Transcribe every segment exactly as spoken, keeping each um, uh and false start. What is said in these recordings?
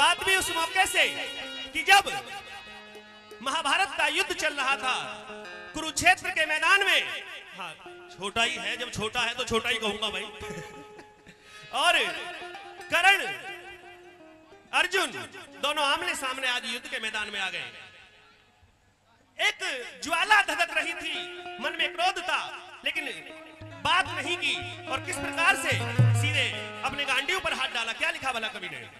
बात भी उस मौके से कि जब महाभारत का युद्ध चल रहा था कुरुक्षेत्र के मैदान में। हाँ, छोटा ही है, जब छोटा है तो छोटा ही कहूंगा भाई। और कर्ण अर्जुन दोनों आमने सामने आज युद्ध के मैदान में आ गए। एक ज्वाला धधक रही थी, मन में क्रोध था, लेकिन बात नहीं की और किस प्रकार से सीधे अपने गांडी पर हाथ डाला। क्या लिखा भला कवि ने?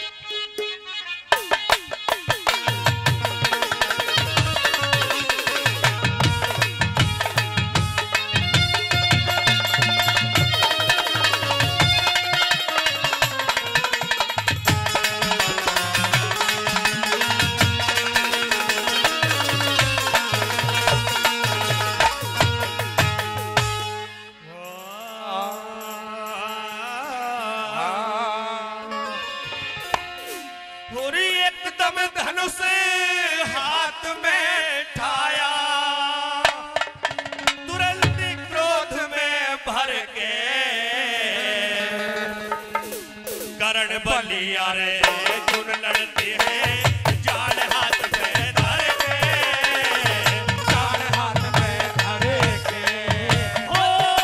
हाथ में ठाया, तुरंत क्रोध में भर के कर्ण बलिया रे जुन लड़ती है, जान हाथ में धर के, जान हाथ में धर के। ओ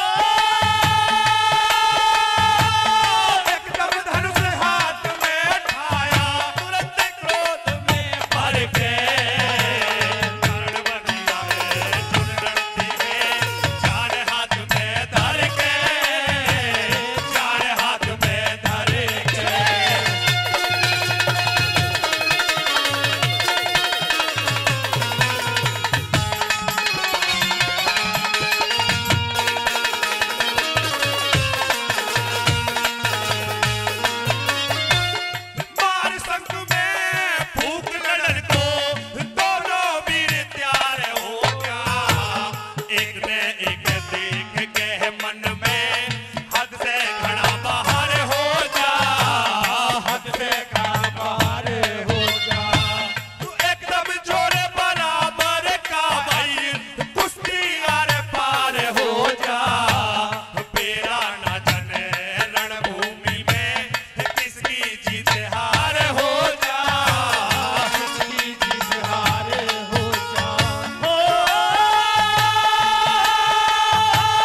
एकदम धनुष हाथ में ठाया, तुरंत क्रोध में भर के कर्ण बलिया रे जुन लड़ती है, जान हाथ में धर के, जान हाथ में धर के। मार संग में फूंक लड़न को दोनों वीर तैयार हो गया, एक ने एक देख के मन में हद से घड़ा बाहर हो जा, हद से घड़ा बाहर हो जा। तू एकदम जोरे बराबर का भाई, कुश्ती आर पार हो जा, बेरा न जने रणभूमि में किसकी जीत हार हो जा, किसकी जीत हार हो जा। ओ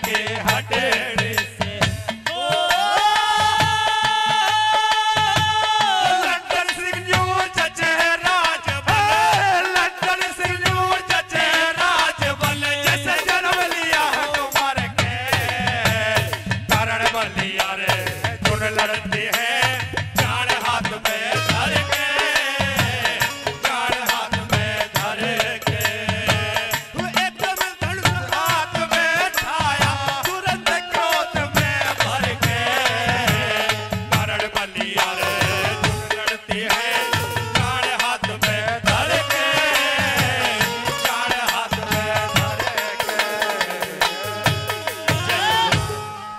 के हटे